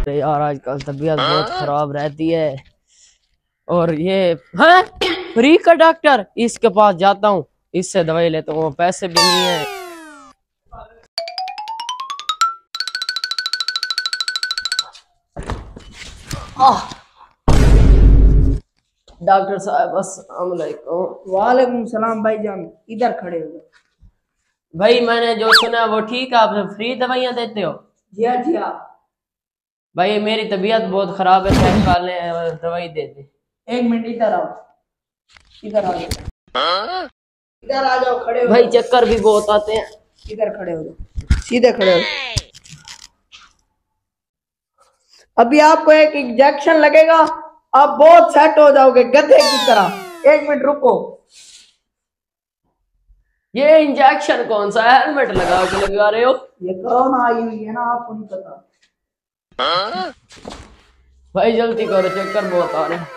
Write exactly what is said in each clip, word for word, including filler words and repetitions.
यार आजकल तबीयत बहुत खराब रहती है। और ये है फ्री का डॉक्टर, इसके पास जाता हूँ, इससे दवाई लेता हूँ, पैसे भी नहीं है। डॉक्टर साहब अस्सलाम वालेकुम। वालेकुम सलाम भाईजान, इधर खड़े हो। भाई मैंने जो सुना वो ठीक है, आप फ्री दवाइयाँ देते हो? जी हाँ जी हाँ। भाई मेरी तबीयत बहुत खराब है, चेक कर ले, दवाई दे दे। एक मिनट इधर आओ, इधर आ जाओ, इधर आ जाओ, खड़े हो। भाई चक्कर भी बहुत आते हैं। इधर खड़े हो जाओ, सीधे खड़े हो। अभी आपको एक इंजेक्शन लगेगा, आप बहुत सेट हो जाओगे गधे की तरह। एक मिनट रुको। ये इंजेक्शन कौन सा है? हेलमेट लगा के लगा रहे हो? ये कोरोना आई हुई है ना, आपको नहीं पता। भाई जल्दी करो, चक्कर बहुत आ रहे हैं।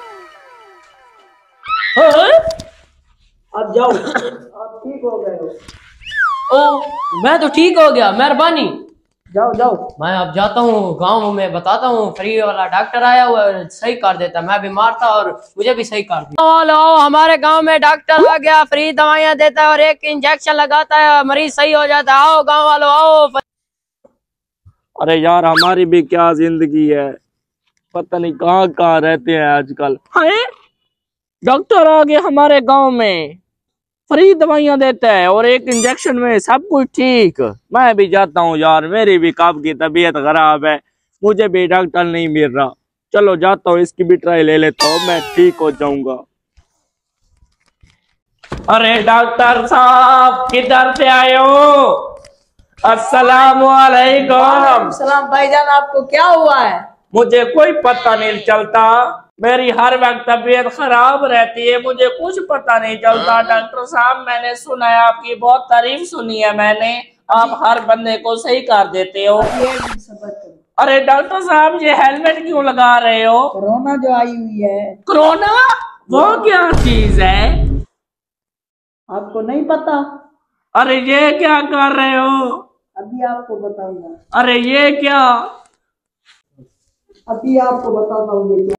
अब जाओ, आप ठीक हो गए हो। ओ मैं तो ठीक हो गया, मेहरबानी। जाओ जाओ। मैं अब जाता हूँ गांव में, बताता हूँ फ्री वाला डॉक्टर आया हुआ है, सही कर देता। मैं बीमार था और मुझे भी सही कर दिया। हेलो, हमारे गांव में डॉक्टर आ गया, फ्री दवाइयाँ देता है और एक इंजेक्शन लगाता है, मरीज सही हो जाता है। आओ गांव वालों आओ। अरे यार हमारी भी क्या जिंदगी है, पता नहीं कहाँ कहाँ रहते हैं आजकल। हाय डॉक्टर आ गया हमारे गांव में, फ्री दवाइयाँ देता है और एक इंजेक्शन में सब कुछ ठीक। मैं भी जाता हूँ यार, मेरी भी कब की तबीयत खराब है, मुझे भी डॉक्टर नहीं मिल रहा। चलो जाता हूँ, इसकी भी ट्राई ले लेता हूँ, मैं ठीक हो जाऊंगा। अरे डॉक्टर साहब किधर से आए हो? अस्सलाम वालेकुम। सलाम भाईजान, आपको क्या हुआ है? मुझे कोई पता नहीं चलता, मेरी हर वक्त तबीयत खराब रहती है, मुझे कुछ पता नहीं चलता। डॉक्टर साहब मैंने सुना है, आपकी बहुत तारीफ सुनी है मैंने, आप हर बंदे को सही कर देते हो। अरे डॉक्टर साहब ये हेलमेट क्यों लगा रहे हो? कोरोना जो आई हुई है। कोरोना? वो क्या चीज है? आपको नहीं पता? अरे ये क्या कर रहे हो? अभी आपको बताऊंगा। अरे ये क्या? अभी आपको बताता हूँ ये क्या।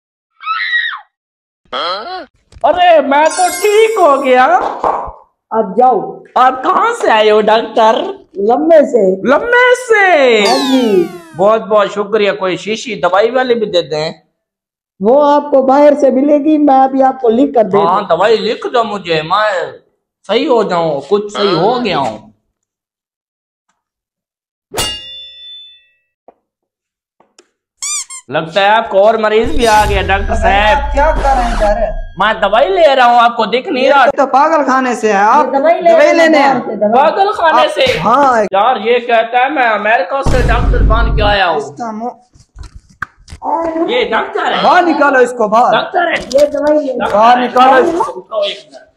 अरे मैं तो ठीक हो गया। अब जाओ। आप कहाँ से आए हो डॉक्टर? लम्बे से। लम्बे से? हाँ जी। बहुत बहुत शुक्रिया। कोई शीशी दवाई वाली भी दे दें? वो आपको बाहर से मिलेगी, मैं अभी आपको लिख कर दे। हाँ दवाई लिख दो मुझे, मैं सही हो जाऊं, कुछ सही हो गया हूँ। लगता है आपको और मरीज भी आ गया डॉक्टर साहब। क्या कर रहे हैं इधर? मैं दवाई ले रहा हूँ, आपको दिख नहीं रहा? तो पागल खाने से है आप, दवाई दवाई लेने हैं। पागल खाने से? हाँ यार ये कहता है मैं अमेरिका से डॉक्टर बन के आया हूँ। ये डॉक्टर है? बाहर निकालो इसको, बाहर। डॉक्टर है? ये दवाई बाहर निकालो।